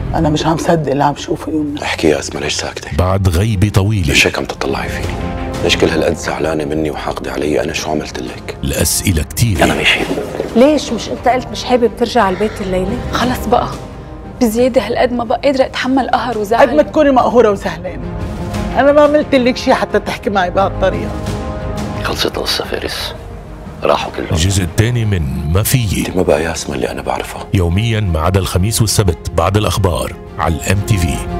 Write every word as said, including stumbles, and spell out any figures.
أنا مش عم صدق اللي عم شوفه يومنا. احكي يا اسماء، ليش ساكتة؟ بعد غيبة طويلة. ليش هيك عم تطلعي فيني؟ ليش كل هالقد زعلانة مني وحاقدة علي؟ أنا شو عملت لك؟ الأسئلة كتير. أنا مش حابب. ليش مش أنت قلت مش حابب ترجع على البيت الليلة؟ خلص بقى بزيادة هالقد ما بقى قادرة أتحمل قهر وزعل. قد ما تكوني مقهورة وزعلانة، أنا ما عملت لك شيء حتى تحكي معي بهالطريقة. خلصت القصة فارس، راحوا كلهم. الجزء الثاني من ما فيي. انت ما بقى يا اسماء اللي أنا بعرفها. يوميا ما عدا الخميس والسبت بعد الأخبار على الام تي في.